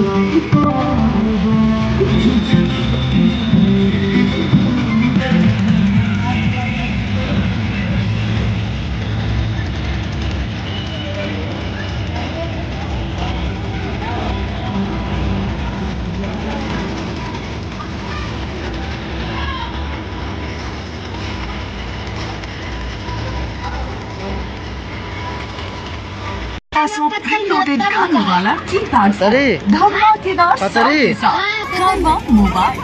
Preloaded खाने वाला tea bag धमाकेदार स्वाद के साथ खाना मुबारक।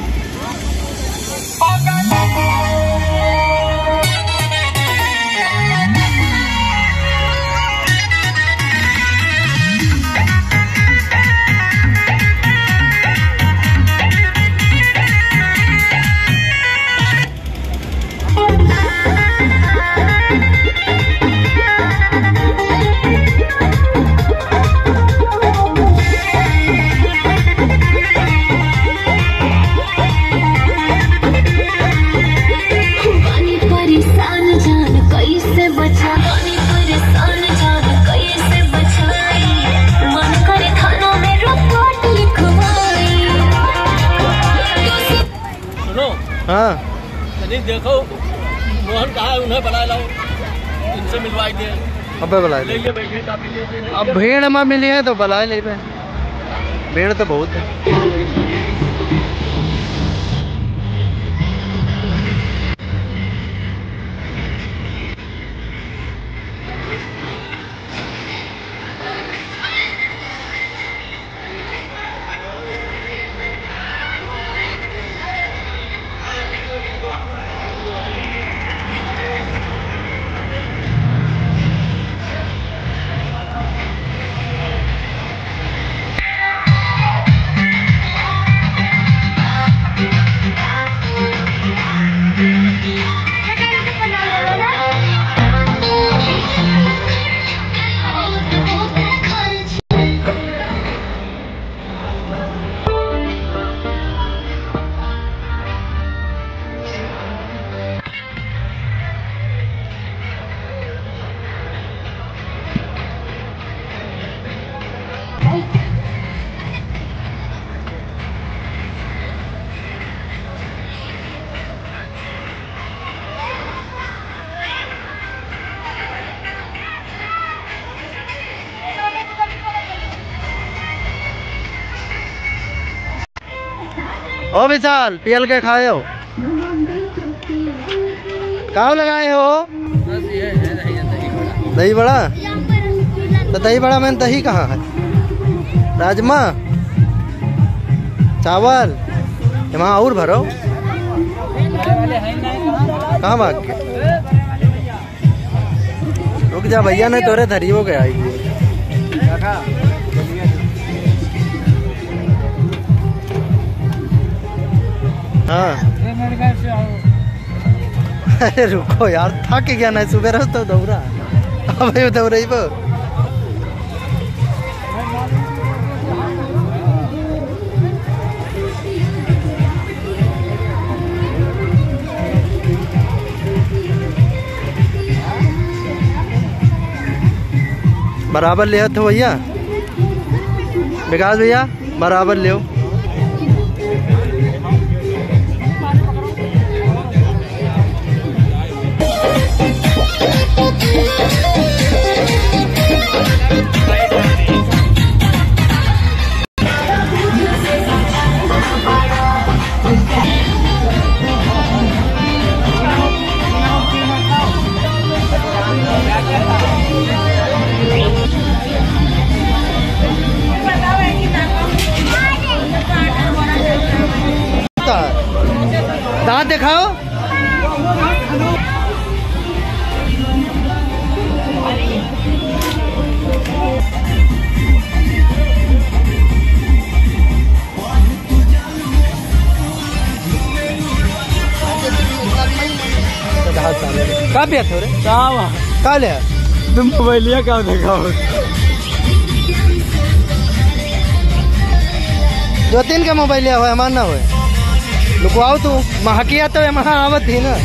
हाँ देखो मोहन कहा है, उन्हें बुला लो, इनसे मिलवाई दे। अबे बुलाए ले, अब भीड़ में मिली है तो बुलाए ले, भीड़ तो बहुत है। ओ विशाल, पियल के खाए हो? कहाँ लगाए हो? दही बड़ा। तो दही बड़ा में दही कहाँ है? राजमा चावल वहाँ और भरो। कहाँ भाग के? रुक जा भैया, ने तोरे धरी हो गया। हाँ अरे रुको यार, थक गया ना सुबह रोज तो दौड़ा। अब दौड़ बराबर ले तो भैया, विकास भैया बराबर ले। दांत दिखाओ। कहाँ पे थोड़े कहाँ ले तुम मोबाइल लिया? कहाँ दिखाओ? 2-3 का मोबाइल लिया हुआ है, मानना हुआ लुकवाओ तू महकिया तो वहाँ आवत थी ना।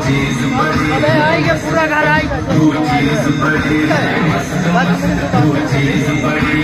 अबे आएंगे पूरा घर आएगा।